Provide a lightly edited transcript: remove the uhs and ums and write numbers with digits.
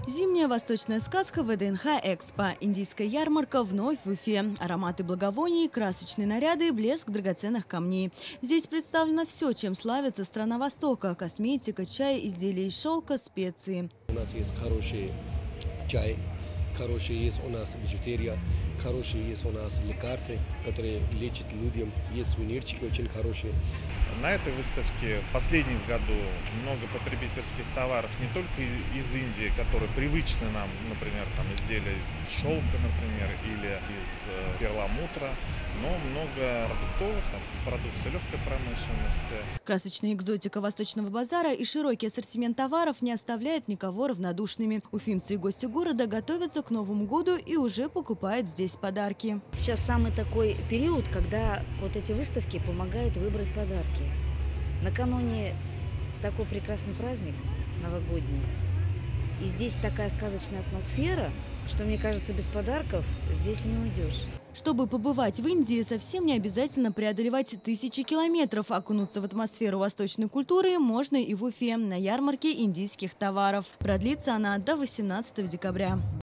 Зимняя восточная сказка ВДНХ «Экспо». Индийская ярмарка вновь в Уфе. Ароматы благовоний, красочные наряды, блеск драгоценных камней. Здесь представлено все, чем славится страна Востока. Косметика, чай, изделия из шелка, специи. У нас есть хороший чай, хороший есть у нас бижутерия, хорошие есть у нас лекарства, которые лечат людям. Есть сувенирчики очень хорошие. На этой выставке последних году много потребительских товаров не только из Индии, которые привычны нам, например, там изделия из шелка, например, или из перламутра, но много продуктовых, продукции легкой промышленности. Красочная экзотика восточного базара и широкий ассортимент товаров не оставляет никого равнодушными. Уфимцы и гости города готовятся к Новому году и уже покупают здесь подарки. Сейчас самый такой период, когда вот эти выставки помогают выбрать подарки. Накануне такой прекрасный праздник новогодний. И здесь такая сказочная атмосфера, что, мне кажется, без подарков здесь не уйдешь. Чтобы побывать в Индии, совсем не обязательно преодолевать тысячи километров. Окунуться в атмосферу восточной культуры можно и в Уфе на ярмарке индийских товаров. Продлится она до 18 декабря.